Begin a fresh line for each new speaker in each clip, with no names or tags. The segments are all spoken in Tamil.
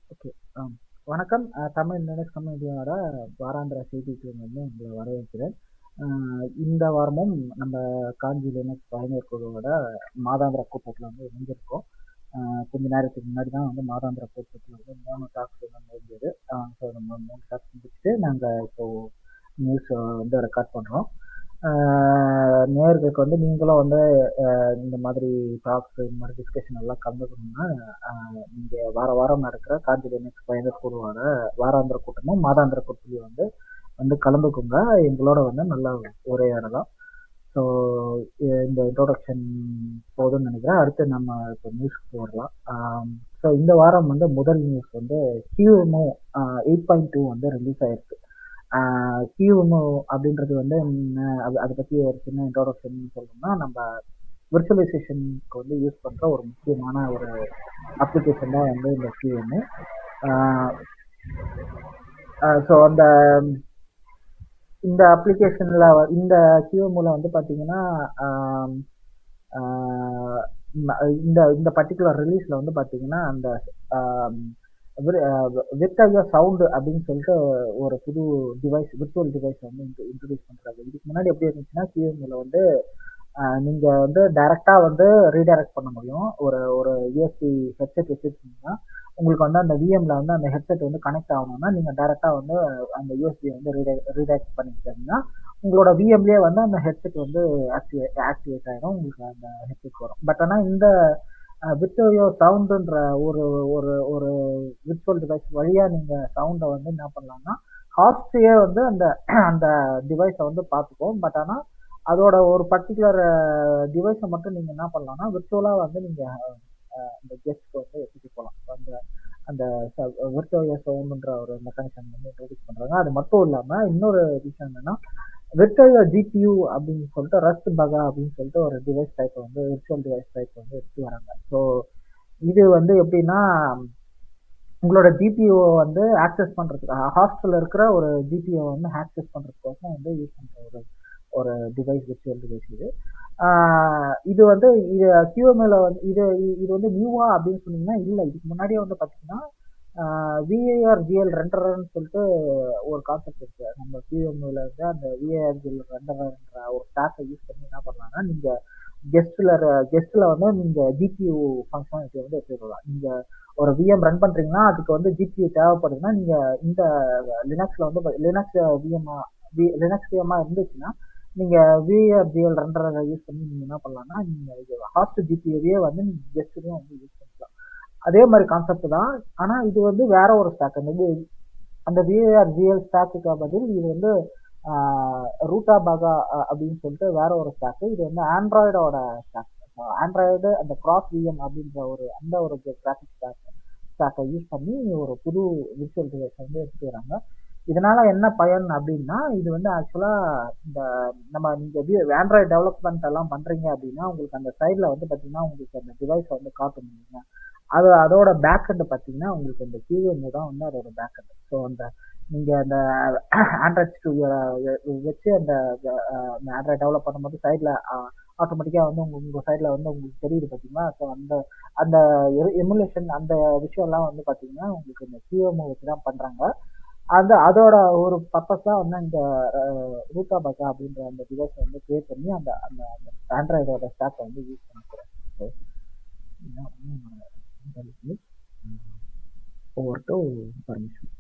ஓகே. வணக்கம். தமிழ் லினக்ஸ் கம்யூனிட்டியோட வாராந்திர செய்திக்கு வந்து உங்களை வரவேற்கிறேன். இந்த வாரமும் நம்ம காஞ்சி லினக்ஸ் பயனர் குழுவோட மாதாந்திர கூட்டத்தில் வந்து இணைஞ்சிருக்கோம். கொஞ்ச நேரத்துக்கு முன்னாடி தான் வந்து மாதாந்திர கூட்டத்தில் வந்து 3 டாக்ஸ் வந்து இருந்தது. ஸோ நம்ம 3 டாக்ஸ் முடிச்சுட்டு நாங்கள் இப்போது நியூஸ் வந்து ரெக்கார்ட் பண்ணுறோம். நேயர்களுக்கு வந்து நீங்களும் வந்து இந்த மாதிரி டாக்ஸ் இந்த மாதிரி டிஸ்கஷன் எல்லாம் கலந்துக்கணும்னா நீங்கள் வார வாரம் நடக்கிற காஞ்சி லினக்ஸ் பயனர் குழுவோட வாராந்திர கூட்டமும் மாதாந்திர கூட்டத்திலையும் வந்து வந்து கலந்துக்குங்க. எங்களோட வந்து நல்லா உரையாடலாம். ஸோ இந்த இன்ட்ரோடக்ஷன் போதும்னு நினைக்கிறேன். அடுத்து நம்ம இப்போ நியூஸ்க்கு வரலாம். ஸோ இந்த வாரம் வந்து முதல் நியூஸ் வந்து QEMU 8.2 வந்து ரிலீஸ் ஆயிருக்கு. QEMU அப்படின்றது வந்து அதை பற்றி ஒரு சின்ன இன்ட்ரோடக்ஷன் சொல்லணும்னா, நம்ம விர்ச்சுவலைசேஷனுக்கு வந்து யூஸ் பண்ணுற ஒரு முக்கியமான ஒரு அப்ளிகேஷன் தான் வந்து இந்த QEMU. ஸோ இந்த அப்ளிகேஷனில் இந்த QEMUல வந்து பார்த்தீங்கன்னா இந்த இந்த பர்டிகுலர் ரிலீஸில் வந்து பார்த்தீங்கன்னா அந்த வித் ஐயா சவுண்டு அப்படின்னு சொல்லிட்டு ஒரு புது டிவைஸ் விர்ச்சுவல் டிவைஸ் வந்து இன்ட்ரடியூஸ் பண்ணுறாங்க. இதுக்கு முன்னாடி எப்படி இருந்துச்சுன்னா QEMUல வந்து நீங்கள் வந்து டைரெக்டாக வந்து ரீடைரக்ட் பண்ண முடியும். ஒரு யூஎஸ்பி ஹெட்செட் வச்சுருக்கீங்கன்னா உங்களுக்கு வந்து அந்த விஎம்ல வந்து அந்த ஹெட்செட் வந்து கனெக்ட் ஆகணும்னா நீங்கள் டைரெக்டாக வந்து அந்த யூஎஸ்பி வந்து ரீடைரக்ட் பண்ணிக்கிட்டீங்கன்னா உங்களோட விஎம்லேயே வந்து அந்த ஹெட்செட் வந்து ஆக்டிவேட் ஆகிடும், உங்களுக்கு அந்த ஹெட்செட் வரும். பட் ஆனால் இந்த விர்ச்சுவல் சவுண்டுன்ற ஒரு ஒரு ஒரு விர்ச்சுவல் டிவைஸ் வழியாக நீங்கள் சவுண்டை வந்து என்ன பண்ணலாம்னா ஹாஸ்ட்ரியே வந்து அந்த அந்த டிவைஸை வந்து பார்த்துக்கும். பட் ஆனால் அதோட ஒரு பர்டிகுலர் டிவைஸை மட்டும் நீங்கள் என்ன பண்ணலாம்னா விர்ச்சுவலாக வந்து நீங்கள் அந்த கெஸ்ட்க்கு வந்து எடுத்துகிட்டு போகலாம். அந்த அந்த விர்ச்சுவல் சவுண்டுன்ற ஒரு மெக்கானிசம் வந்து இன்ட்ரோடியூஸ் பண்ணுறாங்க. அது மட்டும் இல்லாமல் இன்னொரு விஷயம் என்னென்னா விர்ச்சுவல் GPU அப்படின்னு சொல்லிட்டு ரஸ்ட் பகா அப்படின்னு சொல்லிட்டு ஒரு டிவைஸ் டைப்பை வந்து விர்ச்சுவல் டிவைஸ் டைப் வந்து எடுத்து வராங்க. ஸோ இது வந்து எப்படின்னா உங்களோட ஜிபிஓ வந்து ஆக்சஸ் பண்ணுறதுக்கு ஹாஸ்டலில் இருக்கிற ஒரு ஜிபிஓ வந்து ஆக்சஸ் பண்ணுறதுக்கோசம் வந்து யூஸ் பண்ணுற ஒரு டிவைஸ் விர்ச்சுவல் டிவைஸ் இது. இது வந்து இது QEMUல வந்து இது வந்து நியூவா அப்படின்னு சொன்னீங்கன்னா இல்லை, இதுக்கு முன்னாடியே வந்து பார்த்தீங்கன்னா VARGL ரெண்டர்னு சொல்லிட்டு ஒரு கான்செப்ட் இருக்கு. நம்ம QEMUல இருந்து அந்த VARGL ரெண்டர்ன்ற ஒரு ஸ்டாக்கை யூஸ் பண்ணி என்ன பண்ணலாம்னா நீங்கள் கெஸ்ட்ல வந்து நீங்கள் GPU ஃபங்க்ஷனாலிட்டி வந்து எடுத்துக்கலாம். நீங்கள் ஒரு VM ரன் பண்ணுறீங்கன்னா அதுக்கு வந்து GPU தேவைப்படுதுன்னா நீங்கள் இந்த லினக்ஸில் வந்து லினக்ஸ் விஎம்மாக இருந்துச்சுன்னா நீங்கள் VARGL ரெண்டரை யூஸ் பண்ணி நீங்கள் என்ன பண்ணலாம்னா நீங்கள் ஹாஸ்ட் GPUவே வந்து நீங்கள் கெஸ்ட்லையும் வந்து யூஸ் பண்ணிக்கலாம். அதே மாதிரி கான்செப்ட் தான். ஆனால் இது வந்து வேற ஒரு ஸ்டாக். அந்த VARGL ஸ்டாக்குக்கு பதில் இது வந்து ரூட்டா பகா அப்படின்னு சொல்லிட்டு வேற ஒரு ஸ்டாக்கு. இது வந்து ஆண்ட்ராய்டோட ஸ்டாக். ஆண்ட்ராய்டு அந்த கிராஸ் விஎம் அப்படின்ற அந்த ஒரு கிராஃபிக் ஸ்டாக்கை யூஸ் பண்ணி ஒரு புது விர்ச்சுவல் டிவைஸ் வந்து எடுத்துட்டு வராங்க. இதனால என்ன பயன் அப்படின்னா இது வந்து ஆக்சுவலா இந்த நம்ம நீங்க ஆண்ட்ராய்டு டெவலப்மெண்ட் எல்லாம் பண்றீங்க அப்படின்னா உங்களுக்கு அந்த சைட்ல வந்து பாத்தீங்கன்னா உங்களுக்கு அந்த டிவைஸை வந்து காட்ட முடியுங்க. அதோட பேக்கெண்ட் பார்த்தீங்கன்னா உங்களுக்கு இந்த QEMU தான் வந்து அதோட பேக்கெண்ட். ஸோ அந்த நீங்கள் அந்த ஆண்ட்ராய்ட் ஸ்டுடியோ வச்சு அந்த ஆண்ட்ராய்ட் டெவலப் பண்ணும்போது சைடில் ஆட்டோமேட்டிக்காக வந்து உங்கள் சைடில் வந்து உங்களுக்கு தெரியுது பார்த்தீங்கன்னா. ஸோ அந்த அந்த எமுலேஷன் அந்த விஷயம்லாம் வந்து பார்த்தீங்கன்னா உங்களுக்கு இந்த QEMU வச்சு தான் பண்ணுறாங்க. அதோட ஒரு பர்பஸ் தான் வந்து இந்த ரூட்டா பக்கா அப்படின்ற அந்த டிவைஸை வந்து கிரியேட் பண்ணி அந்த அந்த ஆண்ட்ராய்டோட ஸ்டாக்கை வந்து யூஸ் பண்ண போகிறேன். So over to permission.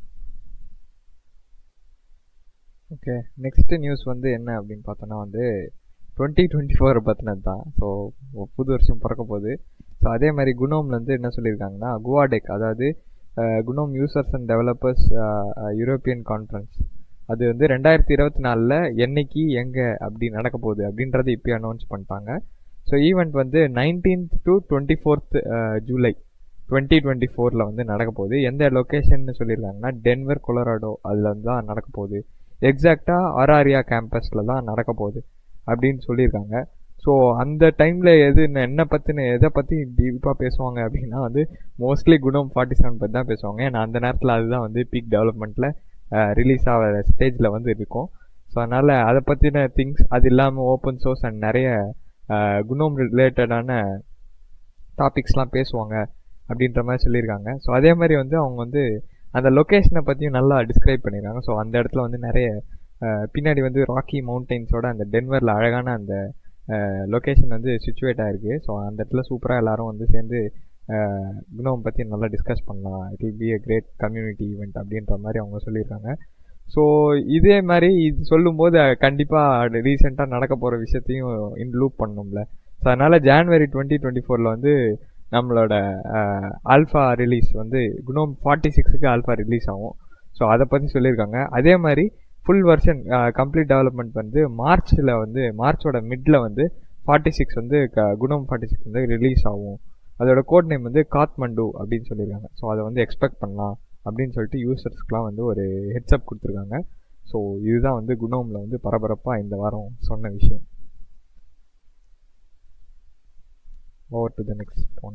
Okay, next news வந்து என்ன அப்படின்னு பார்த்தோன்னா வந்து 2024 பற்றினது தான். ஸோ புது வருஷம் பிறக்க போகுது. ஸோ அதே மாதிரி குனோம்லேருந்து என்ன சொல்லியிருக்காங்கன்னா குவாடெக், அதாவது GNOME users and developers European conference, அது வந்து 2024 என்னைக்கு எங்கே அப்படி நடக்க போகுது அப்படின்றத இப்போயே அனௌன்ஸ் பண்ணிட்டாங்க. ஸோ ஈவெண்ட் வந்து 19th to 24th ஜூலை 2024 வந்து நடக்க போகுது. எந்த லொக்கேஷன்னு சொல்லியிருக்காங்கன்னா டென்வர் கொலராடோ அதில் வந்து தான் நடக்க போகுது. எக்ஸாக்டாக ஆராரியா கேம்பஸில் தான் நடக்க போகுது அப்படின்னு சொல்லியிருக்காங்க. ஸோ அந்த டைமில் எதை பற்றி டீப்பாக பேசுவாங்க அப்படின்னா வந்து மோஸ்ட்லி குனோம் 47 பற்றி தான் பேசுவாங்க. ஏன்னா அந்த நேரத்தில் அதுதான் வந்து பீக் டெவலப்மெண்ட்டில் ரிலீஸ் ஆகிற ஸ்டேஜில் வந்து இருக்கும். ஸோ அதனால் அதை பற்றின திங்ஸ், அது இல்லாமல் ஓப்பன் சோர்ஸ் அண்ட் நிறைய குனோம் ரிலேட்டடான டாபிக்ஸ்லாம் பேசுவாங்க அப்படின்ற மாதிரி சொல்லியிருக்காங்க. ஸோ அதே மாதிரி வந்து அவங்க வந்து அந்த லொக்கேஷனை பற்றியும் நல்லா டிஸ்கிரைப் பண்ணியிருக்காங்க. ஸோ அந்த இடத்துல வந்து நிறைய பின்னாடி வந்து ராக்கி மவுண்டெயின்ஸோட அந்த டென்வரில் அழகான அந்த லொக்கேஷன் வந்து சிச்சுவேட் ஆகிருக்கு. ஸோ அந்த இடத்துல சூப்பராக எல்லாரும் வந்து சேர்ந்து குணோம் பற்றி நல்லா டிஸ்கஸ் பண்ணலாம். It will be a great community event அப்படின்ற மாதிரி அவங்க சொல்லியிருக்காங்க. ஸோ இதே மாதிரி இது சொல்லும்போது கண்டிப்பாக ரீசெண்டாக நடக்க போகிற விஷயத்தையும் இன்க்ளூட் பண்ணணும்ல. ஸோ அதனால் ஜான்வரி 2024 வந்து நம்மளோட ஆல்ஃபா ரிலீஸ் வந்து குனோம் 46க்கு ஆல்ஃபா ரிலீஸ் ஆகும். ஸோ அதை பற்றி சொல்லியிருக்காங்க. அதே மாதிரி ஃபுல் வெர்ஷன் கம்ப்ளீட் டெவலப்மெண்ட் வந்து மார்ச்சில் வந்து மார்ச்சோட மிடில் வந்து 46 வந்து குனோம் 46 வந்து ரிலீஸ் ஆகும். அதோட கோட் நேம் வந்து காத்மண்டு அப்படின்னு சொல்லியிருக்காங்க. ஸோ அதை வந்து எக்ஸ்பெக்ட் பண்ணலாம் அப்படின்னு சொல்லிட்டு யூசர்ஸ்க்குலாம் வந்து ஒரு ஹெட்ஸ்அப் கொடுத்துருக்காங்க. ஸோ இதுதான் வந்து குனோமில் வந்து பரபரப்பாக இந்த வாரம் சொன்ன விஷயம். Over to the next one.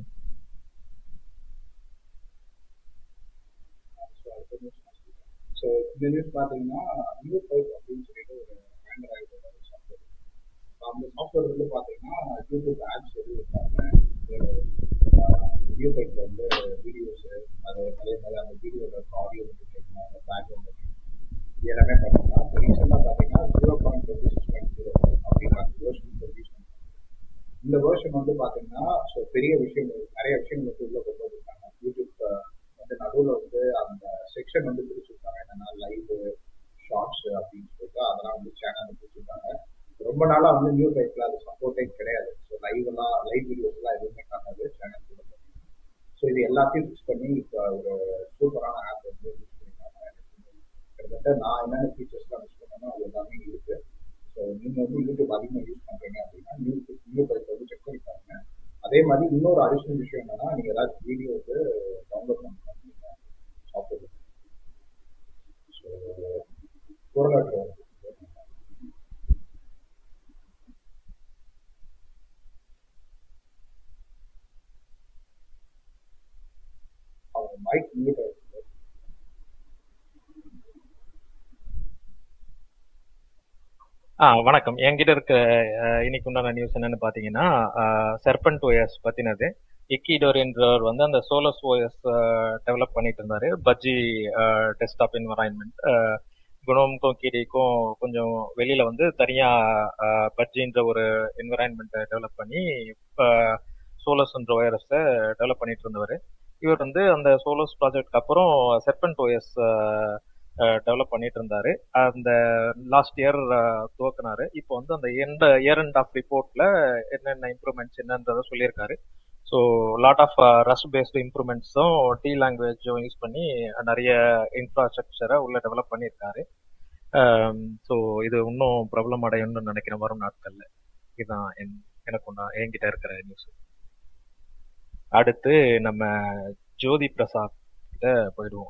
So இந்த நியூஸ் பார்த்தீங்கன்னா நியூ பைப் அப்படின்னு சொல்லிட்டு ஒரு ஆண்ட்ராய்டு சாஃப்ட்வேர். அந்த சாஃப்ட்வேர் வந்து பார்த்தீங்கன்னா யூடியூப் ஆப்ஸ் எதுவும் இருக்காங்க. நியூ பைப்பில் வந்து வீடியோஸு அது அதே மாதிரி அந்த வீடியோட ஆடியோ வந்து கேட்கணும், அந்த பேக்ரவுண்ட் இது எல்லாமே பார்த்தீங்கன்னா இப்போ ரீசெண்டாக பார்த்தீங்கன்னா 0.26.0 அப்படிங்கிற அந்த வேர்ஷன் ப்ரொடியூஸ் பண்ணுறாங்க. இந்த வேர்ஷன் வந்து பார்த்தீங்கன்னா ஸோ பெரிய விஷயங்கள் நிறைய விஷயங்கள் வந்து உள்ள கொண்டு வந்திருக்காங்க. யூடியூப் வந்து நடுவில் வந்து அந்த செக்ஷன் வந்து பிரிச்சுருக்காங்க. என்னன்னா லைவ் ஷார்ட்ஸ் அப்படின்னு சொல்லிட்டு அதெல்லாம் வந்து சேனல் பிரிச்சுருக்காங்க. ரொம்ப நாளாக வந்து நியூ பைப்பில் அது சப்போர்ட்டே கிடையாது. ஸோ லைவ் வீடியோஸ்லாம் எதுவுமே காணாது சேனல் கூட. ஸோ இது எல்லாத்தையும் ஃபிக்ஸ் பண்ணி இப்போ ஒரு சூப்பரான ஆப் வந்து யூஸ் பண்ணியிருக்காங்க. கிட்டத்தட்ட நான் என்னென்ன ஃபீச்சர்ஸ்லாம் யூஸ் பண்ணேனோ அது எல்லாமே இருக்குது. ஸோ நீங்கள் வந்து யூடியூப் அதிகமாக யூஸ் பண்ணுறீங்க அப்படின்னா நியூ பைப் வந்து செக் பண்ணி பாருங்க. அதே மாதிரி இன்னொரு அடிஷ்னல் விஷயம் என்னன்னா நீங்கள் ஏதாச்சும் வீடியோ வந்து டவுன்லோட் பண்ணணும் சாஃப்ட்வேர். ஸோ பொருளாற்று அவங்க மைக் மியூட் ஆயிருக்கு.
வணக்கம். என்கிட்ட இருக்க இன்னைக்கு உண்டான நியூஸ் என்னன்னு பாத்தீங்கன்னா செர்பன்ட் ஓஎஸ் பத்தினது. இக்கிடோர் என்றவர் வந்து அந்த சோலஸ் ஓஎஸ் டெவலப் பண்ணிட்டு இருந்தாரு. பஜ்ஜி டெஸ்க்டாப் என்வரான்மெண்ட் குணோம்க்கும் கிடிக்கும் கொஞ்சம் வெளியில வந்து தனியா பஜ்ஜின்ற ஒரு என்வரான்மெண்ட் டெவலப் பண்ணி சோலஸ்ன்ற ஓஎஸை டெவலப் பண்ணிட்டு இருந்தவர். இவர் வந்து அந்த சோலஸ் ப்ராஜெக்ட்க்கு அப்புறம் செர்பன்ட் ஓஎஸ் டெவலப் பண்ணிட்டு இருந்தாரு. அந்த லாஸ்ட் இயர் துவக்கினாரு. இப்போ வந்து அந்த இயர் அண்ட் ஆஃப் ரிப்போர்ட்ல என்னென்ன இம்ப்ரூவ்மெண்ட்ஸ் என்னன்றதை சொல்லியிருக்காரு. So lot of Rust based இம்ப்ரூவ்மெண்ட்ஸும் டி லாங்குவேஜும் யூஸ் பண்ணி நிறைய இன்ஃப்ராஸ்ட்ரக்சரை உள்ள டெவலப் பண்ணியிருக்காரு. ஸோ இது இன்னும் பிரபலம் அடையும்னு நினைக்கிறேன் வரும் நாட்கள்ல. இதுதான் எனக்கு என்கிட்ட இருக்கிற நியூஸ். அடுத்து நம்ம ஜோதி பிரசாத் கிட்ட போயிடுவோம்.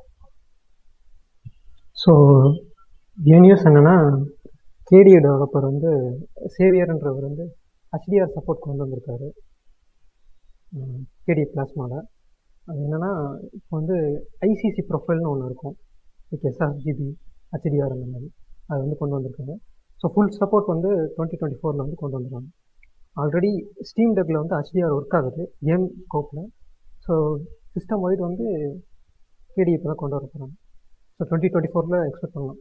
ஸோ என் நியூஸ் என்னென்னா கேடிஏ டெவலப்பர் வந்து சேவியர்ன்றவர் வந்து ஹெச்டிஆர் சப்போர்ட் கொண்டு வந்திருக்காரு கேடிஏ பிளாஸ்மாவில். அது என்னென்னா இப்போ வந்து ஐசிசி ப்ரொஃபைல்னு ஒன்று இருக்கும், லைக் எஸ்ஆர்ஜிபி ஹெச்டிஆர் அந்த மாதிரி அது வந்து கொண்டு வந்திருக்காங்க. ஸோ ஃபுல் சப்போர்ட் வந்து 2024 வந்து கொண்டு வந்துருக்காங்க. ஆல்ரெடி ஸ்டீம் டெக்கில் வந்து ஹெச்டிஆர் ஒர்க் ஆகுது கேம் ஸ்கோப்பில். ஸோ சிஸ்டம் வைட் வந்து கேடிஏ இப்போ தான் கொண்டு வர போகிறாங்க. ஸோ 2024 எக்ஸ்பெக்ட் பண்ணலாம்.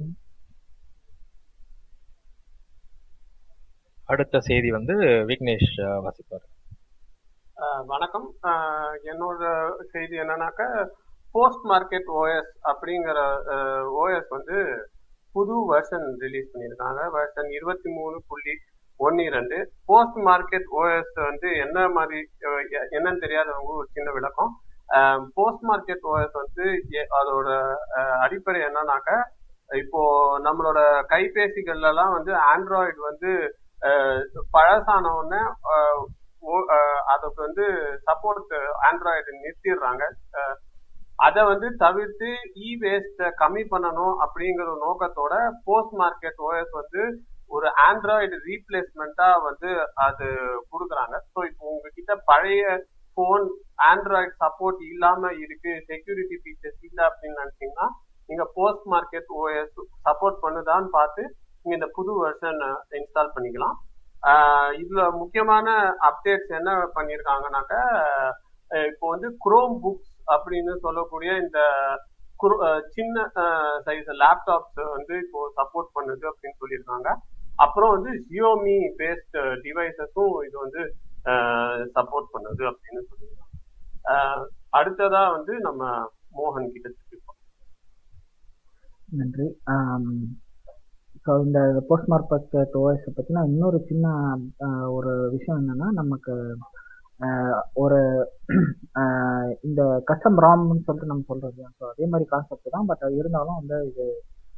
அடுத்த செய்தி வந்து விக்னேஷ் வாசிப்பார்.
வணக்கம். என்னோட செய்தி என்னன்னாக்க போஸ்ட் மார்க்கெட் ஓஎஸ் அப்படிங்கிற ஓஎஸ் வந்து புது வெர்ஷன் ரிலீஸ் பண்ணியிருக்காங்க. வெர்ஷன் 23.12. போஸ்ட் மார்க்கெட் ஓஎஸ் வந்து என்ன மாதிரி என்னன்னு தெரியாதவங்க ஒரு சின்ன விளக்கம். போஸ்ட் மார்க்கெட் ஓஎஸ் வந்து அதோட அடிப்படை என்னன்னாக்க இப்போ நம்மளோட கைபேசிகள்லாம் வந்து ஆண்ட்ராய்டு வந்து பழசான உடனே அதுக்கு வந்து சப்போர்ட் ஆண்ட்ராய்டு நிறுத்திடுறாங்க. அதை வந்து தவிர்த்து இ வேஸ்ட கம்மி பண்ணணும் அப்படிங்கிற நோக்கத்தோட போஸ்ட் மார்க்கெட் ஓஎஸ் வந்து ஒரு ஆண்ட்ராய்டு ரீப்ளேஸ்மெண்டா வந்து அது கொடுக்குறாங்க. ஸோ இப்போ உங்ககிட்ட பழைய போன் ஆண்ட்ராய்டு சப்போர்ட் இல்லாம இருக்கு, செக்யூரிட்டி ஃபீச்சர்ஸ் இல்லை அப்படின்னு நினைச்சீங்கன்னா நீங்க போஸ்ட் மார்க்கெட் ஓஎஸ் சப்போர்ட் பண்ணுதான்னு பார்த்து நீங்க இந்த புது வெர்ஷன் இன்ஸ்டால் பண்ணிக்கலாம். இதுல முக்கியமான அப்டேட்ஸ் என்ன பண்ணியிருக்காங்கனாக்க இப்போ வந்து குரோம் புக்ஸ் அப்படின்னு சொல்லக்கூடிய இந்த சின்ன சைஸ் லேப்டாப்ஸ் வந்து இப்போ சப்போர்ட் பண்ணுது அப்படின்னு சொல்லியிருக்காங்க. அப்புறம் வந்து ஜியோமி பேஸ்ட் டிவைசஸும் இது வந்து சப்போர்ட் பண்ணுது அப்படின்னு சொல்லியிருக்காங்க. அடுத்ததா வந்து நம்ம மோகன் கிட்ட சொல்லிப்போம்.
நன்றி. ஸோ இந்த போஸ்ட் மார்க்கெட் ஓஎஸ் பற்றினா இன்னொரு சின்ன ஒரு விஷயம் என்னன்னா, நமக்கு ஒரு இந்த கஸ்டம் ராம்னு சொல்லிட்டு நம்ம சொல்றது, ஸோ அதே மாதிரி கான்செப்ட் தான். பட் இருந்தாலும் வந்து இது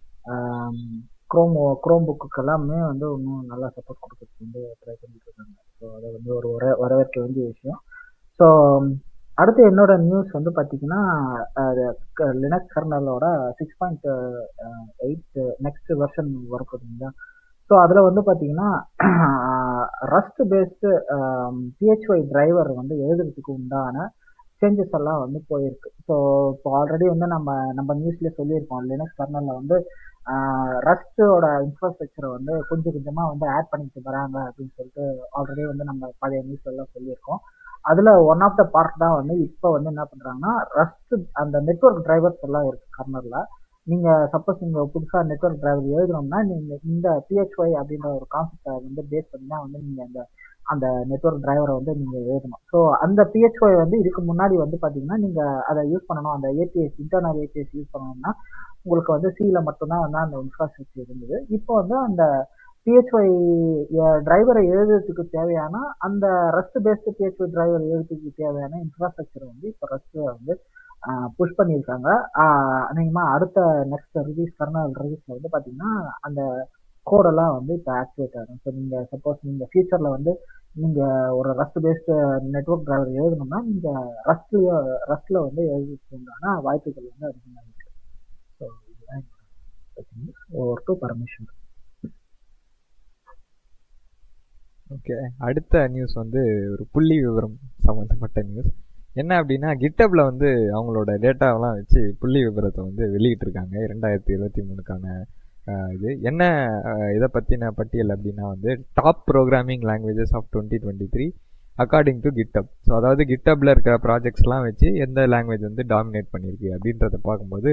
குரோம் புக்கு எல்லாமே வந்து இன்னும் நல்லா சப்போர்ட் கொடுக்கறதுக்கு வந்து ட்ரை பண்ணிட்டு இருக்காங்க. ஸோ அதை வந்து ஒரு வரவேற்க வேண்டிய விஷயம். ஸோ அடுத்து என்னோட நியூஸ் வந்து பார்த்தீங்கன்னா, லினக்ஸ் கர்னலோட 6.8 நெக்ஸ்ட் வெர்ஷன் வரப்போகுதுங்களா. ஸோ அதில் வந்து பார்த்தீங்கன்னா ரஸ்ட் பேஸ்டு PHY டிரைவர் வந்து எழுதுறதுக்கு உண்டான சேஞ்சஸ் எல்லாம் வந்து போயிருக்கு. ஸோ இப்போ ஆல்ரெடி வந்து நம்ம நியூஸ்லேயே சொல்லியிருக்கோம், லினக்ஸ் கர்னலில் வந்து ரஸ்டோட இன்ஃப்ராஸ்ட்ரக்சரை வந்து கொஞ்சம் கொஞ்சமாக வந்து ஆட் பண்ணிட்டு வராங்க அப்படின்னு சொல்லிட்டு ஆல்ரெடி வந்து நம்ம பழைய நியூஸ் எல்லாம் சொல்லியிருக்கோம். அதில் ஒன் ஆஃப் த பார்ட் தான் வந்து இப்போ வந்து என்ன பண்ணுறாங்கன்னா, ரஸ்ட் அந்த நெட்வொர்க் டிரைவர்ஸ் எல்லாம் இருக்குது கர்னலில். நீங்கள் சப்போஸ் நீங்கள் புதுசாக நெட்வொர்க் டிரைவர் எழுதணும்னா நீங்கள் இந்த PHY அப்படின்ற ஒரு கான்செப்டை வந்து பேஸ் பண்ணி தான் வந்து நீங்கள் அந்த நெட்வொர்க் டிரைவரை வந்து நீங்கள் எழுதணும். ஸோ அந்த PHY வந்து இதுக்கு முன்னாடி வந்து பார்த்தீங்கன்னா, நீங்கள் அதை யூஸ் பண்ணணும், அந்த ஏபிஎஸ் இன்டர்னல் ஏபிஎஸ் யூஸ் பண்ணணும்னா உங்களுக்கு வந்து சியில் மட்டும்தான் வந்து அந்த இன்ஃப்ராஸ்ட்ரக்சர் இருந்தது. இப்போ வந்து அந்த PHY டிரைவரை எழுதுறதுக்கு தேவையான அந்த ரஸ்ட் பேஸ்டு PHY டிரைவர் எழுதுறதுக்கு தேவையான இன்ஃப்ராஸ்ட்ரக்சர் வந்து இப்போ ரஸ்ட் வந்து புஷ் பண்ணியிருக்காங்க. அநேகமாக அடுத்த நெக்ஸ்ட் ரிலீஸ் கர்னல் ரிலீஸில் வந்து பார்த்தீங்கன்னா அந்த கோடெல்லாம் வந்து இப்போ ஆக்டிவேட் ஆகும். ஸோ நீங்கள் சப்போஸ் நீங்கள் ஃபியூச்சரில் வந்து நீங்கள் ஒரு ரஸ்ட் பேஸ்டு நெட்வொர்க் டிரைவர் எழுதணும்னா நீங்கள் ரஸ்ட்டில் வந்து எழுதுறதுக்கு உண்டான வாய்ப்புகள் வந்து அதிகமாக இருக்குது. ஸோ இதுதான் ஓவர் டு பர்மிஷன்.
ஓகே, அடுத்த நியூஸ் வந்து ஒரு புள்ளி விவரம் சம்மந்தப்பட்ட நியூஸ். என்ன அப்படின்னா, கிட்டப்ல வந்து அவங்களோட டேட்டாவெல்லாம் வச்சு புள்ளி விவரத்தை வந்து வெளியிட்டிருக்காங்க 2023க்கான இது. என்ன இதை பற்றின பட்டியல் அப்படின்னா வந்து top programming languages of 2023 according to GitHub. So அதாவது கிட்டப்ல இருக்கிற ப்ராஜெக்ட்ஸ்லாம் வச்சு எந்த லாங்குவேஜ் வந்து டாமினேட் பண்ணியிருக்கு அப்படின்றத பார்க்கும்போது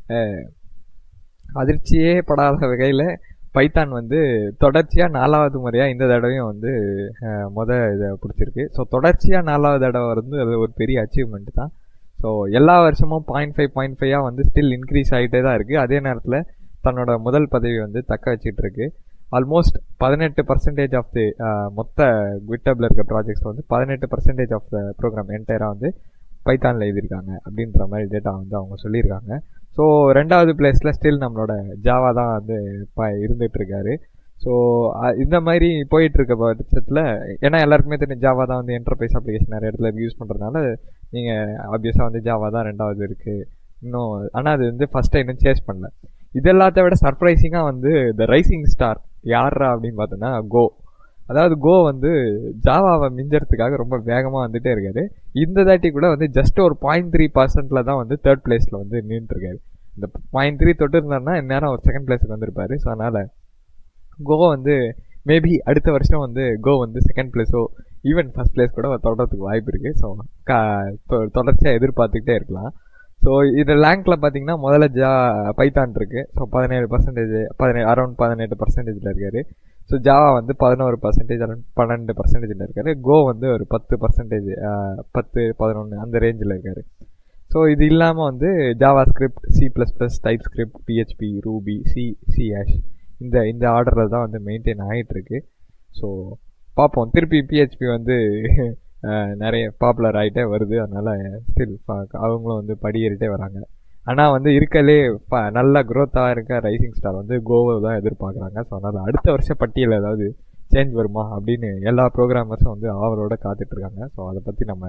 அதிர்ச்சியே படாத வகையில் பைத்தான் வந்து தொடர்ச்சியாக 4வது முறையாக இந்த தடவையும் வந்து இதை பிடிச்சிருக்கு. ஸோ தொடர்ச்சியாக 4வது தடவை வந்து அது ஒரு பெரிய அச்சீவ்மெண்ட் தான். ஸோ எல்லா வருஷமும் 0.5 வந்து ஸ்டில் இன்க்ரீஸ் ஆகிட்டே தான் இருக்குது. அதே நேரத்தில் தன்னோட முதல் பதவி வந்து தக்க வச்சுட்டு இருக்கு. ஆல்மோஸ்ட் 18% ஆஃப் தி மொத்த கிட்டப்ல இருக்க ப்ராஜெக்ட்ஸ் வந்து 18% ஆஃப் த ப்ரோக்ராம் என்டையராக வந்து பைத்தானில் எழுதியிருக்காங்க அப்படின்ற மாதிரி டேட்டா வந்து அவங்க சொல்லியிருக்காங்க. ஸோ 2வது பிளேஸில் ஸ்டில் நம்மளோட ஜாவா தான் வந்து இருந்துகிட்டு இருக்காரு. ஸோ இந்த மாதிரி போயிட்டுருக்க பட்சத்தில், ஏன்னா எல்லாருக்குமே தெரியும் ஜாவா தான் வந்து என்டர்பிரைஸ் அப்ளிகேஷன் நிறைய இடத்துல யூஸ் பண்ணுறதுனால நீங்கள் ஆப்வியஸாக வந்து ஜாவா தான் 2வது இருக்குது இன்னும். ஆனால் அது வந்து ஃபஸ்ட்டை இன்னும் சேஸ் பண்ணல. இது எல்லாத்த விட சர்ப்ரைசிங்காக வந்து த ரைசிங் ஸ்டார் யாரா அப்படின்னு பார்த்தோன்னா கோ. அதாவது கோ வந்து ஜாவாவை மிஞ்சறதுக்காக ரொம்ப வேகமாக வந்துட்டே இருக்காரு. இந்த தாட்டி கூட வந்து ஜஸ்ட் ஒரு 0.3% தான் வந்து 3rd பிளேஸில் வந்து நின்றுருக்காரு. இந்த 0.3 தொட்டு இருந்தாருன்னா இந்நேரம் ஒரு 2nd பிளேஸுக்கு வந்திருப்பாரு. ஸோ அதனால் கோ வந்து மேபி அடுத்த வருஷம் வந்து கோ வந்து 2nd பிளேஸோ ஈவன் 1st பிளேஸ் கூட தொடர்றதுக்கு வாய்ப்பு இருக்குது. ஸோ தொடர்ச்சியாக எதிர்பார்த்துக்கிட்டே இருக்கலாம். ஸோ இது ரேங்க்ல பார்த்தீங்கன்னா முதல்ல பைத்தான் இருக்குது. ஸோ 17%, அரௌண்ட் 18% இருக்காரு. ஸோ ஜாவா வந்து 11%, அரௌண்ட் 12% இருக்காரு. கோ வந்து ஒரு 10%, 10-11 அந்த ரேஞ்சில் இருக்காரு. ஸோ இது இல்லாமல் வந்து JavaScript, C++, TypeScript, PHP, Ruby, C இந்த ஆர்டரில் தான் வந்து மெயின்டைன் ஆகிட்டு இருக்கு. ஸோ பார்ப்போம், திருப்பி PHP வந்து நிறைய பாப்புலர் ஆகிட்டே வருது. அதனால் ஸ்டில் அவங்களும் வந்து படியேறிட்டே வராங்க. ஆனால் வந்து இருக்கலே நல்ல க்ரோத்தாக இருக்க ரைசிங் ஸ்டார் வந்து கோவை தான் எதிர்பார்க்குறாங்க. ஸோ அதனால் அடுத்த வருஷம் பட்டியலில் ஏதாவது சேஞ்ச் வருமா அப்படின்னு எல்லா ப்ரோக்ராமர்ஸும் வந்து அவரோட காத்துட்ருக்காங்க. ஸோ அதை பற்றி நம்ம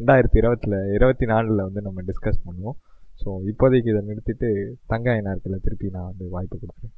2024 வந்து நம்ம டிஸ்கஸ் பண்ணுவோம். ஸோ இப்போதைக்கு இதை நிறுத்திட்டு தங்காய நாட்களில் திருப்பி நான் வந்து வாய்ப்பு கொடுக்குறேன்.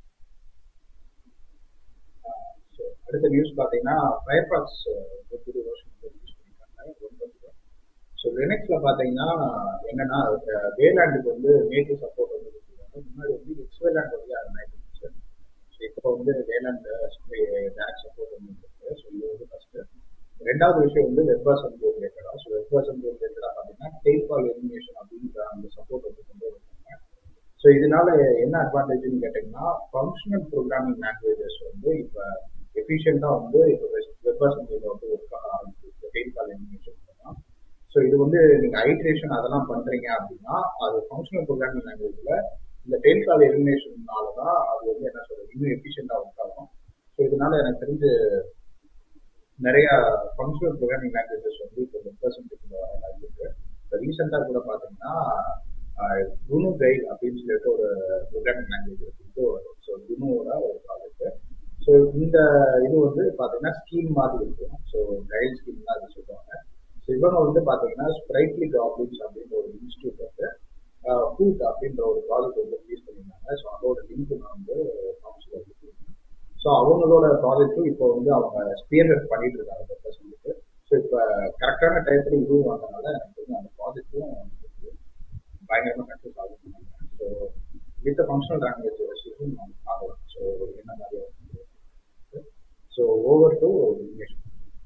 அடுத்த நியூஸ் பார்த்தீங்கன்னா ஃபயர்பாக்ஸ் ஒரு புது வெர்ஷன் யூஸ் பண்ணியிருக்காங்க. ஸோ லினக்ஸில் பார்த்தீங்கன்னா என்னன்னா வேலாண்டுக்கு வந்து நேட்டிவ் சப்போர்ட் வந்து கொடுத்துருக்காங்க. முன்னாடி வந்து எக்ஸ்வேலாண்ட் வந்து அது ஆகிடுச்சு. ஸோ இப்போ வந்து வேலாண்ட் டேரக்ட் சப்போர்ட் வந்து இருக்குது. ஸோ இது வந்து ஃபஸ்ட்டு. 2வது விஷயம் வந்து வெப்பாஸ் வந்து ரிலேட்டடாக ஸோ வெப் அசம்பிளி ரிலேட்டடாக பார்த்தீங்கன்னா டெய்ல்கால் எலிமினேஷன் அப்படின்ற அந்த சப்போர்ட் வந்து கொண்டு வருவாங்க. ஸோ இதனால என்ன அட்வான்டேஜ்னு கேட்டிங்கன்னா ஃபங்க்ஷனல் ப்ரோக்ராமிங் லாங்குவேஜஸ் வந்து இப்போ எஃபிஷியண்டாக வந்து இப்போ வெப் அசம்பிளியில் வந்து ஒர்க் பண்ண ஆரம்பிச்சிருக்கு டெய்ல்கால் எலிமினேஷன் தான். ஸோ இது வந்து நீங்கள் ஐட்ரேஷன் அதெல்லாம் பண்ணுறீங்க அப்படின்னா அது ஃபங்க்ஷனல் ப்ரோக்ராமிங் லாங்குவேஜில் இந்த டெய்ல்கால் எலிமினேஷன்னால தான் அது வந்து என்ன சொல்றது இன்னும் எஃபிஷியண்டாக ஒர்க் ஆகும். ஸோ இதனால எனக்கு தெரிஞ்சு நிறைய ஃபங்க்ஷனல் ப்ரோக்ராமிங் லாங்குவேஜஸ் வந்து இப்போ வெப் அசம்பிளிக்குள்ள வர வாய்ப்பு. இப்போ ரீசெண்டாக கூட பார்த்தீங்கன்னா குனு கைட் அப்படின்னு சொல்லிட்டு ஒரு ப்ரோக்ராமிங் லாங்குவேஜ் வந்து வரும். ஸோ குனுவோட ஒரு ப்ராஜெக்ட். ஸோ இந்த இது வந்து பார்த்தீங்கன்னா ஸ்கீம் மாதிரி இருக்கும். ஸோ கைட் ஸ்கீம் தான் அது சொல்லுவாங்க. ஸோ இவங்க வந்து பார்த்தீங்கன்னா ஸ்ப்ரைட்லி காப்ளின்ஸ் அப்படின்ற ஒரு இன்ஸ்டியூட் வந்து ஹூட் அப்படின்ற ஒரு ப்ராஜெக்ட் வந்து ரிலீஸ் பண்ணியிருந்தாங்க. ஸோ அதோட லிங்க் நான் வந்து கவுன்சில் வந்து ஸோ அவங்களோட ப்ராஜெக்டும் இப்போ வந்து அவங்க ஸ்பியர்ஹெட் பண்ணிட்டு இருக்காங்க வெப் சொல்லிட்டு. ஸோ இப்போ கரெக்டான டயத்தில் இதுவும் வந்ததுனால எனக்கு வந்து அந்த ப்ராஜெக்டும் பயங்கரமாக சக்ஸஸ் ஆகும். ஸோ வித் ஃபங்க்ஷனல் லாங்குவேஜ் பார்க்கலாம். ஸோ என்ன மாதிரி ஸோ ஓவர் டு இங்கிலீஷ்.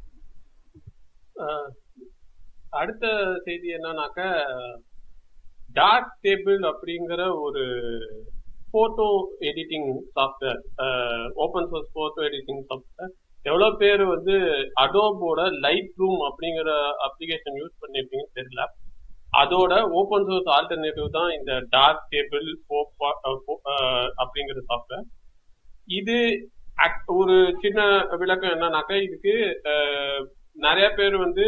அடுத்த செய்தி என்னன்னாக்க டார்க் டேபிள் அப்படிங்கிற ஒரு photo editing software, open source photo editing software. எவ்வளோ பேர் வந்து அடோபோட லைட் ரூம் அப்படிங்கிற அப்ளிகேஷன் யூஸ் பண்ணிருப்பீங்கன்னு தெரியல. அதோட ஓப்பன் சோர்ஸ் ஆல்டர்னேட்டிவ் தான் இந்த டார்க் டேபிள் அப்படிங்கிற சாஃப்ட்வேர். இது ஒரு சின்ன விளக்கம் என்னன்னாக்கா, இதுக்கு நிறைய பேர் வந்து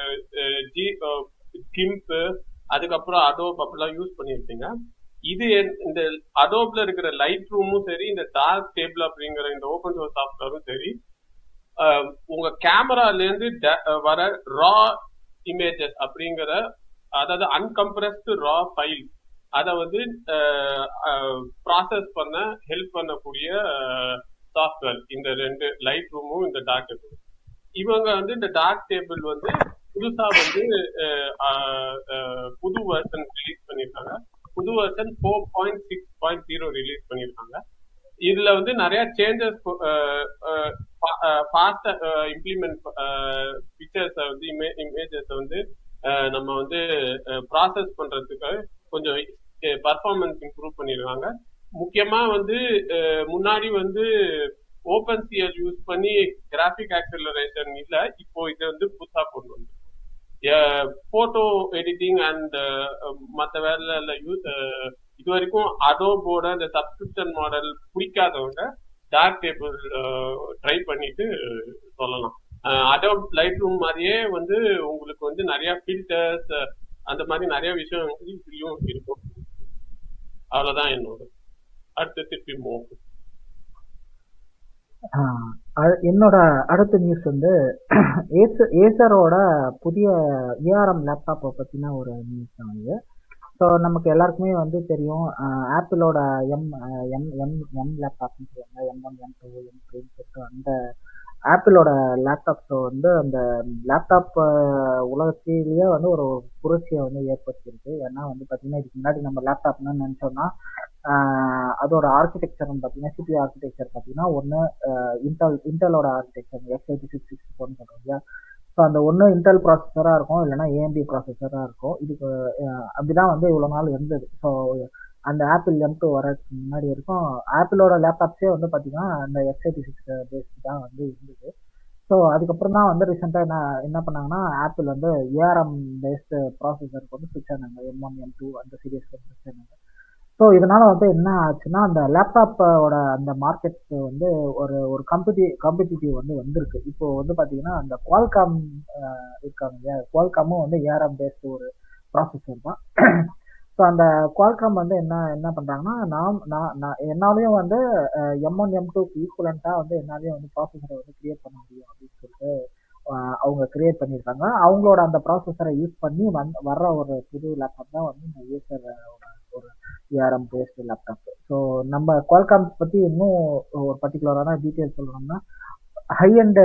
கிம்ப் அதுக்கப்புறம் அடோப் அப்படிலாம் யூஸ் பண்ணியிருப்பீங்க. இது இந்த அடோப்ல இருக்கிற லைட் ரூமும் சரி, இந்த டார்க் டேபிள் அப்படிங்கிற இந்த ஓப்பன் சோர்ஸ் சாஃப்ட்வேரும் சரி, உங்க கேமரால இருந்து வர ரா இமேஜஸ் அப்படிங்கிற, அதாவது அன்கம்ப்ரஸ்டு ரா ஃபைல், அதை வந்து ப்ராசஸ் பண்ண ஹெல்ப் பண்ணக்கூடிய சாஃப்ட்வேர் இந்த ரெண்டு, லைட் ரூமும் இந்த டார்க் டேபிள். இவங்க வந்து இந்த டார்க் டேபிள் வந்து புதுசா வந்து புது வெர்ஷன் ரிலீஸ் பண்ணிருக்காங்க. புது வெர்ஷன் 4.6.0 ரிலீஸ் பண்ணிருக்காங்க. இதுல வந்து நிறைய சேஞ்சஸ், ஃபாஸ்டா இம்ப்ளிமெண்ட் பிக்சர்ஸ் வந்து இமேஜஸ் வந்து நம்ம வந்து ப்ராசஸ் பண்றதுக்கு கொஞ்சம் பர்ஃபார்மன்ஸ் இம்ப்ரூவ் பண்ணிருக்காங்க. முக்கியமா வந்து முன்னாடி வந்து ஓபன் சிஎல் யூஸ் பண்ணி கிராஃபிக் ஆக்சலரேஷன் இல்ல, இப்போ இதை வந்து புதுசா கொண்டு வந்து போட்டோ எடிட்டிங் அண்ட் மற்ற வேலை இது வரைக்கும் அடோபோட இந்த சப்ஸ்கிரிப்ஷன் மாடல் பிடிக்காதவங்க டார்க் டேபிள் ட்ரை பண்ணிட்டு சொல்லலாம். அடோப் லைட் ரூம் மாதிரியே வந்து உங்களுக்கு வந்து நிறைய ஃபில்டர்ஸ் அந்த மாதிரி நிறைய விஷயம் இதுலயும் இருக்கும். அவ்வளவுதான் என்னோட. அடுத்து திருப்பி மூவ்.
என்னோட அடுத்த நியூஸ் வந்து ஏசரோட புதிய ஏஆர்எம் லேப்டாப்பை பற்றின ஒரு நியூஸ் தான் இது. ஸோ நமக்கு எல்லாருக்குமே வந்து தெரியும், ஆப்பிளோட எம் லேப்டாப்னு சொல்லுவாங்க, M1 M2 M3ன்னு சொல்லிட்டு அந்த ஆப்பிளோட லேப்டாப்ஸ் வந்து அந்த லேப்டாப் உலகத்திலேயே வந்து ஒரு புரட்சியை வந்து ஏற்படுத்தியிருக்கு. ஏன்னா வந்து பார்த்தீங்கன்னா இதுக்கு முன்னாடி நம்ம லேப்டாப்னு நினச்சோம்னா அதோட ஆர்கிடெக்சர்னு பார்த்தீங்கன்னா சிபியூ ஆர்கிடெக்சர் பார்த்தீங்கன்னா ஒன்று இன்டெலோட ஆர்கிடெக்சர் x86 64 சொல்கிறோம் இல்லையா. ஸோ அந்த ஒன்று இன்டெல் ப்ராசஸராக இருக்கும், இல்லைன்னா ஏஎம்டி ப்ராசஸராக இருக்கும். இதுக்கு அப்படிதான் வந்து இவ்வளோ நாள் இருந்தது. ஸோ அந்த ஆப்பிள் M2 வரதுக்கு முன்னாடி வரைக்கும் ஆப்பிளோட லேப்டாப்ஸே வந்து பார்த்தீங்கன்னா அந்த x86 பேஸ்டு தான் வந்து இருந்தது. ஸோ அதுக்கப்புறம் தான் வந்து ரீசெண்டாக என்ன பண்ணாங்கன்னா ஆப்பிள் வந்து ஏஆர்எம் பேஸ்டு ப்ராசஸருக்கு வந்து ஸ்விட்ச் ஆனாங்க. M1 M2 அந்த சீரியஸ்க்கு வந்து ஸ்விட்ச் ஆனாங்க. ஸோ இதனால வந்து என்ன ஆச்சுன்னா அந்த லேப்டாப்போட அந்த மார்க்கெட் வந்து ஒரு காம்படிட்டிவ் வந்து வந்திருக்கு. இப்போ வந்து பார்த்தீங்கன்னா அந்த குவால்காம் இருக்காங்க இல்லையா, குவால்காமும் வந்து ஏஆர்எம் பேஸ்டு ஒரு ப்ராசஸர் தான். ஸோ அந்த குவால்காம் வந்து என்ன பண்ணுறாங்கன்னா என்னாலையும் வந்து M1 M2க்கு ஈக்குவலண்ட்டாக வந்து என்னாலையும் வந்து ப்ராசஸரை வந்து கிரியேட் பண்ண முடியும் அப்படின்னு சொல்லிட்டு அவங்க கிரியேட் பண்ணியிருக்காங்க. அவங்களோட அந்த ப்ராசஸரை யூஸ் பண்ணி வர்ற ஒரு புது லேப்டாப் தான் வந்து இந்த ஏசரோட ஒரு ஏஆர்எம் பேஸ்டு லேப்டாப். ஸோ நம்ம குவால்காம் பற்றி இன்னும் ஒரு பர்டிகுலரான டீட்டெயில்ஸ் சொல்லணும்னா ஹை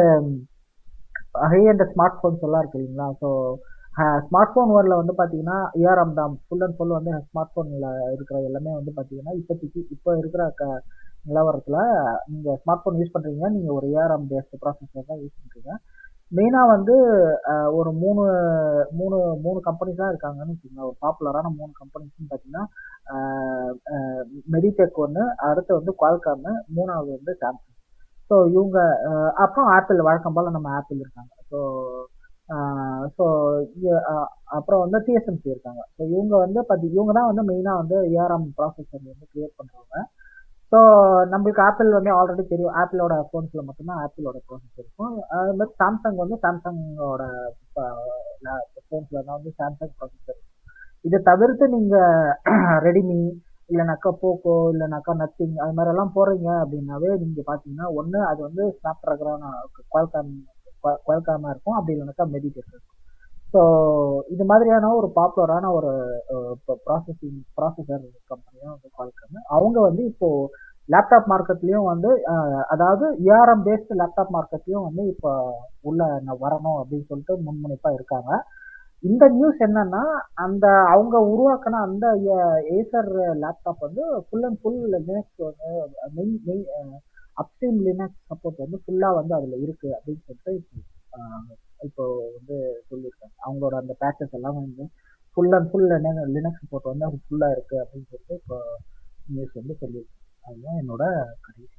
அண்ட் ஸ்மார்ட் ஃபோன்ஸ் எல்லாம் இருக்கு இல்லைங்களா. ஸோ ஸ்மார்ட் ஃபோன் வேர்ல்டில் வந்து பார்த்தீங்கன்னா ஏஆர்எம் தான் ஃபுல் அண்ட் ஃபுல் வந்து ஸ்மார்ட் ஃபோனில் இருக்கிற எல்லாமே வந்து பார்த்தீங்கன்னா இப்போ இருக்கிற நிலவரத்தில் நீங்கள் ஸ்மார்ட் ஃபோன் யூஸ் பண்ணுறீங்க, நீங்கள் ஒரு ஏஆர்எம் பேஸ்டு ப்ராசஸர் தான் யூஸ் பண்ணுறீங்க. மெயினாக வந்து ஒரு மூணு மூணு மூணு கம்பெனிஸ் தான் இருக்காங்கன்னு வச்சுக்கோங்க. ஒரு பாப்புலரான 3 கம்பெனிஸ்ன்னு பார்த்தீங்கன்னா மெடிடெக் ஒன்று, அடுத்து வந்து குவால்காம், மூணாவது வந்து சாம்சங். ஸோ இவங்க அப்புறம் ஆப்பிள், வழக்கம் போல் நம்ம ஆப்பிள் இருக்காங்க. ஸோ ஸோ அப்புறம் வந்து டிஎஸ்எம்சி இருக்காங்க. ஸோ இவங்க வந்து இவங்க தான் வந்து மெயினாக வந்து ஏஆர்எம் ப்ராசஸர் வந்து கிரியேட் பண்ணுறவங்க. ஸோ நம்மளுக்கு ஆப்பிள் வந்து ஆல்ரெடி தெரியும், ஆப்பிளோட ஃபோன்ஸில் மட்டும்தான் ஆப்பிளோட ப்ராசஸர் இருக்கும். அது மாதிரி சாம்சங் வந்து சாம்சங்கோட ஃபோன்ஸில் தான் வந்து சாம்சங் ப்ராசஸர். இதை தவிர்த்து நீங்கள் ரெடிமி இல்லைனாக்கா போக்கோ இல்லைனாக்கா நத்திங் அது மாதிரிலாம் போகிறீங்க அப்படின்னாவே நீங்கள் பார்த்தீங்கன்னா ஒன்று அது வந்து ஸ்னாப் ட்ராகனான குவால்காமாக இருக்கும், அப்படி இல்லைனாக்கா மெடிடெக் இருக்கும். ஸோ இது மாதிரியான ஒரு பாப்புலரான ஒரு ப்ராசஸர் கம்பெனியும் வந்து குவால்காம். அவங்க வந்து இப்போ லேப்டாப் மார்க்கெட்லேயும் வந்து அதாவது ஏஆர்எம் பேஸ்டு லேப்டாப் மார்க்கெட்லேயும் வந்து இப்போ உள்ள வரணும் அப்படின்னு சொல்லிட்டு முன்முனைப்பாக இருக்காங்க. இந்த நியூஸ் என்னன்னா, அந்த அவங்க உருவாக்கின அந்த ஏசர் லேப்டாப் வந்து ஃபுல் அண்ட் ஃபுல் லினக்ஸ் வந்து அப்ஸ்ட்ரீம் லினக்ஸ் சப்போர்ட் வந்து ஃபுல்லாக வந்து அதில் இருக்கு அப்படின்னு சொல்லிட்டு இப்போ வந்து சொல்லியிருக்காங்க. அவங்களோட அந்த பேச்சஸ் எல்லாம் வந்து full and full Linux support வந்து அது ஃபுல்லாக இருக்கு அப்படின்னு சொல்லிட்டு இப்போ நியூஸ் வந்து சொல்லியிருக்காங்க. அதுதான் என்னோட கடைசி.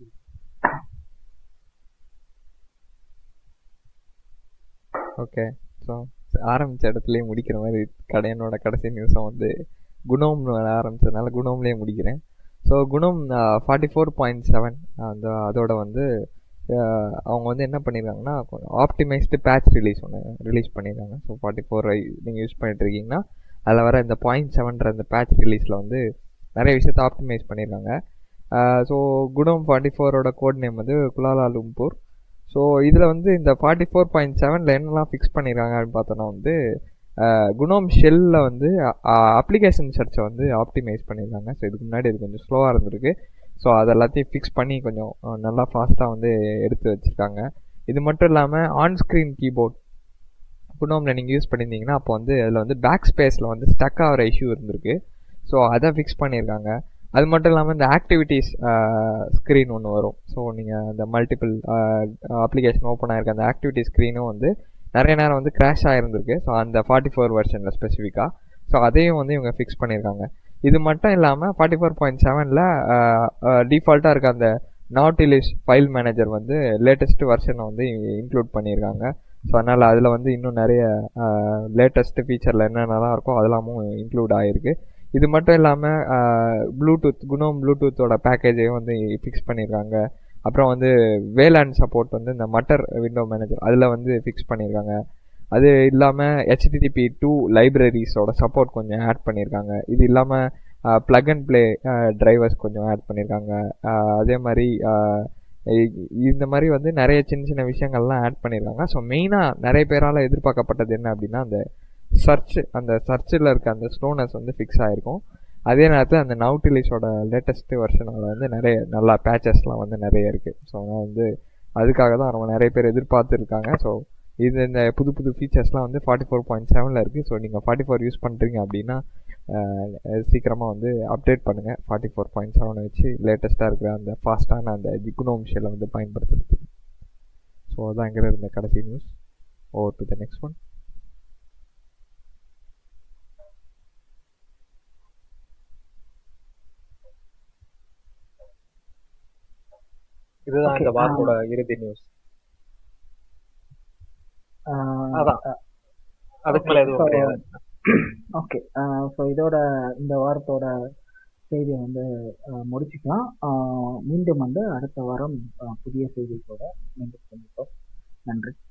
ஓகே, ஸோ ஆரம்பித்த இடத்துலையே முடிக்கிற மாதிரி என்னோட கடைசி நியூஸும் வந்து குணோம்னு ஆரம்பித்ததுனால குணோம்லேயே முடிக்கிறேன். ஸோ குணோம் 44.7 அதோட வந்து அவங்க வந்து என்ன பண்ணியிருக்காங்கன்னா ஆப்டிமைஸ்டு பேட்ச் ஒன்று ரிலீஸ் பண்ணியிருக்காங்க. ஸோ 44 நீங்கள் யூஸ் பண்ணிட்டுருக்கீங்கன்னா அதில் வர இந்த 0.7 அந்த பேட்ச் ரிலீஸில் வந்து நிறைய விஷயத்தை ஆப்டிமைஸ் பண்ணியிருக்காங்க. ஸோ குணோம் 44ஓட கோட் நேம் வந்து குலாலாலும்பூர். ஸோ இதில் வந்து இந்த 44.7 என்னெல்லாம் ஃபிக்ஸ் பண்ணியிருக்காங்க அப்படின்னு பார்த்தோன்னா வந்து குணோம் ஷெல்லில் வந்து அப்ளிகேஷன் சர்ச்சை வந்து ஆப்டிமைஸ் பண்ணியிருக்காங்க. ஸோ இதுக்கு முன்னாடி இது கொஞ்சம் ஸ்லோவாக இருந்திருக்கு. ஸோ அது எல்லாத்தையும் ஃபிக்ஸ் பண்ணி கொஞ்சம் நல்லா ஃபாஸ்ட்டாக வந்து எடுத்து வச்சுருக்காங்க. இது மட்டும் இல்லாமல் ஆன்ஸ்க்ரீன் கீபோர்ட் குணோமில் நீங்கள் யூஸ் பண்ணியிருந்தீங்கன்னா அப்போ வந்து அதில் வந்து பேக் ஸ்பேஸில் வந்து ஸ்டக் ஆகிற இஷ்யூ இருந்திருக்கு. ஸோ அதை ஃபிக்ஸ் பண்ணியிருக்காங்க. அது மட்டும் இல்லாமல் இந்த ஆக்டிவிட்டீஸ் ஸ்க்ரீன் ஒன்று வரும். ஸோ நீங்கள் இந்த மல்டிபிள் அப்ளிகேஷன் ஓப்பன் ஆகிருக்க அந்த ஆக்டிவிட்டி ஸ்க்ரீனும் வந்து நிறைய நேரம் வந்து கிராஷ் ஆகிருந்திருக்கு. ஸோ அந்த 44 வெர்ஷனில் ஸ்பெசிஃபிக்காக. ஸோ அதையும் வந்து இவங்க ஃபிக்ஸ் பண்ணியிருக்காங்க. இது மட்டும் இல்லாமல் 44.7ல் டிஃபால்ட்டாக இருக்க அந்த நாட்டிலிஸ் ஃபைல் மேனேஜர் வந்து லேட்டஸ்ட் வெர்ஷனை வந்து இன்க்ளூட் பண்ணியிருக்காங்க. ஸோ அதனால் அதில் வந்து இன்னும் நிறைய லேட்டஸ்ட்டு ஃபீச்சரில் என்னென்னலாம் இருக்கோ அதெல்லாமும் இன்க்ளூட் ஆகிருக்கு. இது மட்டும் இல்லாமல் குணோம் ப்ளூடூத்தோட பேக்கேஜையும் வந்து ஃபிக்ஸ் பண்ணியிருக்காங்க. அப்புறம் வந்து வேலான் சப்போர்ட் வந்து இந்த மட்டர் விண்டோ மேனேஜர் அதில் வந்து ஃபிக்ஸ் பண்ணியிருக்காங்க. அது இல்லாமல் HTTP2 லைப்ரரிஸோட சப்போர்ட் கொஞ்சம் ஆட் பண்ணியிருக்காங்க. இது இல்லாமல் ப்ளக் அண்ட் ப்ளே டிரைவர்ஸ் கொஞ்சம் ஆட் பண்ணியிருக்காங்க. அதே மாதிரி இந்த மாதிரி வந்து நிறைய சின்ன சின்ன விஷயங்கள்லாம் ஆட் பண்ணியிருக்காங்க. ஸோ மெயினாக நிறைய பேரால் எதிர்பார்க்கப்பட்டது என்ன அப்படின்னா அந்த சர்ச்சில் இருக்க அந்த ஸ்லோனஸ் வந்து ஃபிக்ஸ் ஆகிருக்கும். அதே நேரத்தில் அந்த நவுட்டிலிஸோட லேட்டஸ்ட்டு வெர்ஷனில் வந்து நிறைய நல்லா பேச்சஸ்லாம் வந்து நிறைய இருக்குது. ஸோ அதனால் வந்து அதுக்காக தான் ரொம்ப நிறைய பேர் எதிர்பார்த்துருக்காங்க. ஸோ இந்த புது ஃபீச்சர்ஸ்லாம் வந்து 44.7ல் இருக்குது. ஸோ நீங்கள் 44 யூஸ் பண்ணுறீங்க அப்படின்னா சீக்கிரமாக வந்து அப்டேட் பண்ணுங்கள் 44.7 வச்சு லேட்டஸ்ட்டாக இருக்கிற அந்த ஃபாஸ்ட்டான அந்த குணோம் ஷெல்லை வந்து பயன்படுத்துறதுக்கு. ஸோ அதான் இங்கே இருந்த கடைசி news. Over to the next one.
இதுதான் இந்த வாரத்தோட இறுதி நியூஸ். அதான் அதுக்கு மேல எதுவும் கிடையாது.
ஓகே, ஸோ இதோட இந்த வாரத்தோட செய்தியை வந்து முடிச்சுக்கலாம். மீண்டும் வந்து அடுத்த வாரம் புதிய செய்திகளோட மீண்டும் சந்திப்போம். நன்றி.